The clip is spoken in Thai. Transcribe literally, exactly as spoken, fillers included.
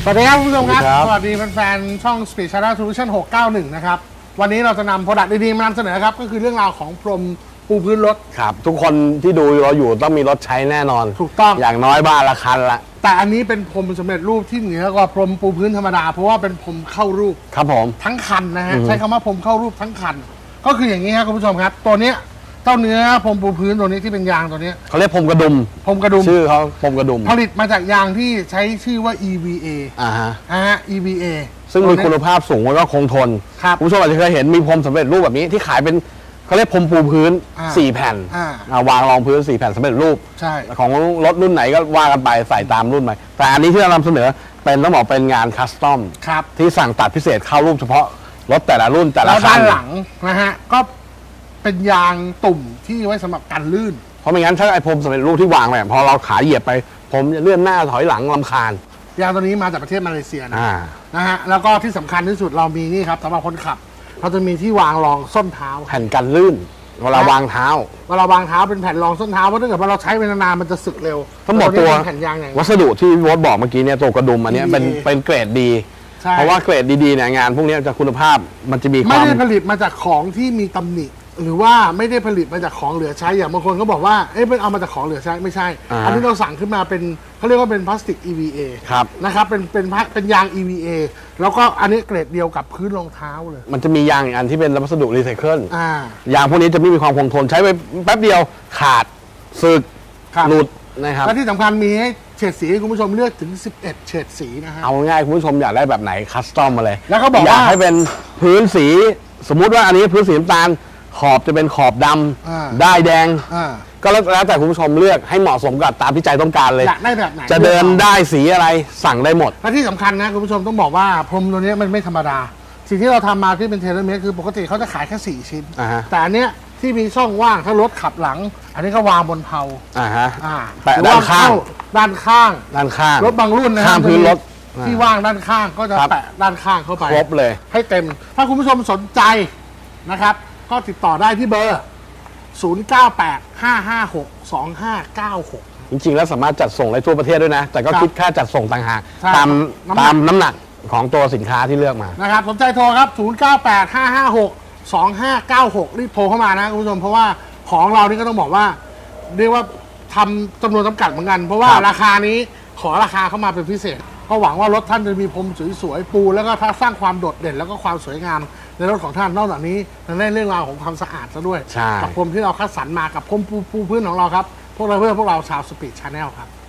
สวัสดีครับคุณผู้ชมครับสวัสดีแฟนๆช่อง Speed Channel Solution หกเก้าหนึ่งนะครับวันนี้เราจะนำโปรดักต์ดีๆมานำเสนอครับก็คือเรื่องราวของพรมปูพื้นรถครับทุกคนที่ดูเราอยู่ต้องมีรถใช้แน่นอนถูกต้องอย่างน้อยบ้านละคันละแต่อันนี้เป็นพรมสำเร็จรูปที่เหนือกว่าพรมปูพื้นธรรมดาเพราะว่าเป็นพรมเข้ารูปครับผมทั้งคันนะฮะใช้คำว่าพรมเข้ารูปทั้งคันก็คืออย่างนี้ครับคุณผู้ชมครับตัวเนี้ยเจ้าเนื้อพรมปูพื้นตัวนี้ที่เป็นยางตัวนี้เขาเรียกพรมกระดุมพรมกระดุมชื่อเขาพรมกระดุมผลิตมาจากยางที่ใช้ชื่อว่า อี วี เออ่าฮะอ่าฮะ อี วี เอซึ่งมีคุณภาพสูงแล้วก็คงทนคุณผู้ชมอาจจะเคยเห็นมีพรมสำเร็จรูปแบบนี้ที่ขายเป็นเขาเรียกพรมปูพื้นสี่แผ่นวางรองพื้นสี่แผ่นสำเร็จรูปใช่ของรถรุ่นไหนก็ว่ากันไปใส่ตามรุ่นไปแต่อันนี้ที่เรานำเสนอเป็นต้องบอกเป็นงานคัสตอมที่สั่งตัดพิเศษเข้ารูปเฉพาะรถแต่ละรุ่นแต่ละคันด้านหลังนะฮะก็เป็นยางตุ่มที่ไว้สำหรับกันลื่นเพราะไม่งั้นถ้าไอ้พรมสำเร็จรูปที่วางไปพอเราขาเหยียบไปผมจะเลื่อนหน้าถอยหลังรำคาญยางตัวนี้มาจากประเทศมาเลเซียนะนะฮะแล้วก็ที่สำคัญที่สุดเรามีนี่ครับสำหรับคนขับเราจะมีที่วางรองส้นเท้าแผ่นกันลื่นเวลาวางเท้าเวลาวางเท้าเป็นแผ่นรองส้นเท้าเพราะถ้าเกิดว่าเราใช้เวลานานมันจะสึกเร็วต้องบอกตัววัสดุที่วอดบอกเมื่อกี้เนี่ยตัวกระดุมอันนี้เป็นเป็นเกรดดีเพราะว่าเกรดดีๆเนี่ยงานพวกนี้จะคุณภาพมันจะมีความไม่ได้ผลิตมาจากของที่มีตำหนิหรือว่าไม่ได้ผลิตมาจากของเหลือใช้อย่างบางคนก็บอกว่าเอ๊ะเป็นเอามาจากของเหลือใช้ไม่ใช่อันนี้เราสั่งขึ้นมาเป็นเขาเรียกว่าเป็นพลาสติก อี วี เอ นะครับเป็นเป็นเป็นยาง อี วี เอ แล้วก็อันนี้เกรดเดียวกับพื้นรองเท้าเลยมันจะมียางอีกอันที่เป็นวัสดุรีไซเคิลยางพวกนี้จะไม่มีความคงทนใช้ไปแป๊บเดียวขาดสึกหลุดนะครับและที่สำคัญมีให้เฉดสีให้คุณผู้ชมเลือกถึงสิบเอ็ดเฉดสีนะฮะเอาง่ายคุณผู้ชมอยากได้แบบไหนคัสตอมมาเลยแล้วก็บอกว่าอยากให้เป็นพื้นสีสมมุติว่าอันนี้พื้นสีน้ำตาลขอบจะเป็นขอบดำได้แดงก็แล้วแต่คุณผู้ชมเลือกให้เหมาะสมกับตามที่ใจต้องการเลยอยากได้แบบไหนจะเดินได้สีอะไรสั่งได้หมดและที่สำคัญนะคุณผู้ชมต้องบอกว่าพรมตัวนี้มันไม่ธรรมดาสิ่งที่เราทำมาที่เป็นเทเลเมตรคือปกติเขาจะขายแค่สี่ชิ้นแต่อันเนี้ยที่มีช่องว่างถ้ารถขับหลังอันนี้ก็วางบนเพลาอ่าฮะแปะด้านข้างด้านข้างด้านข้างรถบางรุ่นนะข้างพื้นรถที่ว่างด้านข้างก็จะแปะด้านข้างเข้าไปครบเลยให้เต็มถ้าคุณผู้ชมสนใจนะครับก็ติดต่อได้ที่เบอร์ศูนย์ เก้า แปด ห้า ห้า หก สอง ห้า เก้า หกจริงๆแล้วสามารถจัดส่งได้ทั่วประเทศด้วยนะแต่ก็คิดค่าจัดส่งต่างหากตามตามน้ำหนักของตัวสินค้าที่เลือกมานะครับสนใจโทรครับศูนย์ เก้า แปด ห้า ห้า หก สอง ห้า เก้า หกรีบโทรเข้ามานะคุณผู้ชมเพราะว่าของเรานี่ก็ต้องบอกว่าเรียกว่าทำจำนวนจำกัดเหมือนกันเพราะว่าราคานี้ขอราคาเข้ามาเป็นพิเศษก็หวังว่ารถท่านจะมีพรมสวยๆปูแล้วก็สร้างความโดดเด่นแล้วก็ความสวยงามในรถของท่านนอกจากนี้ยังได้เรื่องราวของความสะอาดซะด้วยกับพรมที่เราคัดสรรมากับพรมปูพื้นของเราครับพวกเราเพื่อพวกเราชาวสปีดชาแนลครับ